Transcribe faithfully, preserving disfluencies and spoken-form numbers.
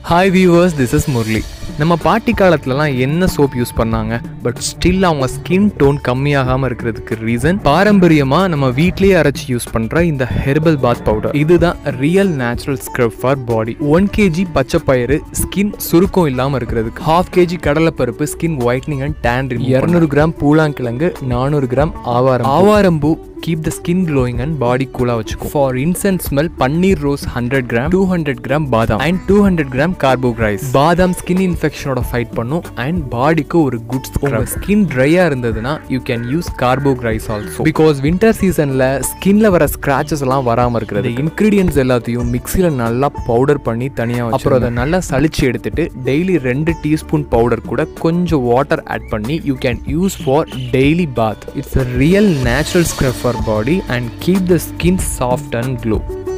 Hi viewers, this is Murli. நம்ம பாட்டி காலத்துலலாம் என்ன சோப் யூஸ் பண்ணாங்க, பட் ஸ்டில் அவங்க ஸ்கின் டோன் கம்மியாகாம இருக்கிறதுக்கு ரீசன் பாரம்பரியமா நம்ம வீட்லயே அரைச்சி யூஸ் பண்ற இந்த ஹெர்பல் பாத் பவுடர். இதுதான் real natural scrub for body. One KG பச்சை பயிறு ஸ்கின் சுருக்கம் இல்லாம இருக்கிறதுக்கு, ஹாஃப் கேஜி கடலைப்பருப்பு skin whitening and tan remove, இருநூறு கிராம் பூலாங்கிழங்கு, நானூறு கிராம் ஆவாரம் ஆவாரம்பூ keep the skin glowing and body cool வச்சுக்கும். For incense smell, பன்னீர் rose hundred gram, two hundred gram பாதாம் and டூ ஹண்ட்ரட் கிராம் கார்போகிரைஸ். பாதாம் ஸ்கின் இன்ஃபெக்ஷனோட ஃபைட் பண்ணும் and பாடிக்கு ஒரு குட் ஸ்க்ரப். உங்க ஸ்கின் ட்ரையா இருந்ததுன்னா you can use கார்போகிரைஸ் also. Because winter seasonல ஸ்கின்ல வர ஸ்கிராச்சஸ் எல்லாம் வராம இருக்கிறது, இன்கிரிடியன்ட்ஸ் எல்லாத்தையும் மிக்ஸில நல்லா பவுடர் பண்ணி தனியா வச்சு, அப்புறம் அதை நல்லா சலிச்சு எடுத்துட்டு டெய்லி ரெண்டு டீஸ்பூன் பவுடர் கூட கொஞ்சம் வாட்டர் ஆட் பண்ணி you can use for daily bath. It's a real natural scrub for body and keep the skin soft and glow.